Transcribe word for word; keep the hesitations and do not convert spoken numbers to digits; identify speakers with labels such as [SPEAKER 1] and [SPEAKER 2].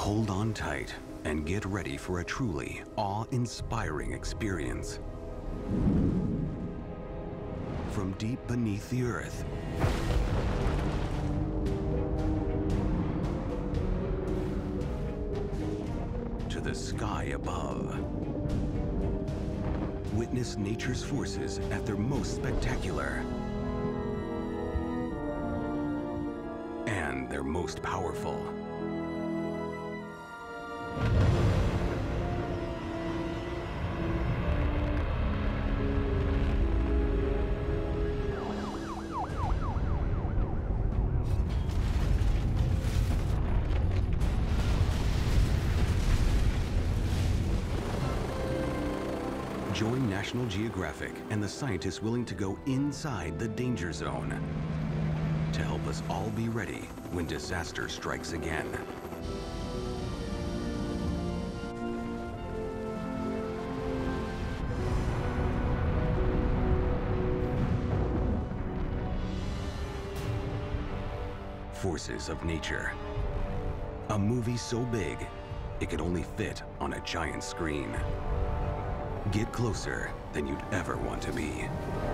[SPEAKER 1] Hold on tight and get ready for a truly awe-inspiring experience. From deep beneath the earth to the sky above, witness nature's forces at their most spectacular and their most powerful. Join National Geographic and the scientists willing to go inside the danger zone to help us all be ready when disaster strikes again. Forces of Nature. A movie so big, it could only fit on a giant screen. Get closer than you'd ever want to be.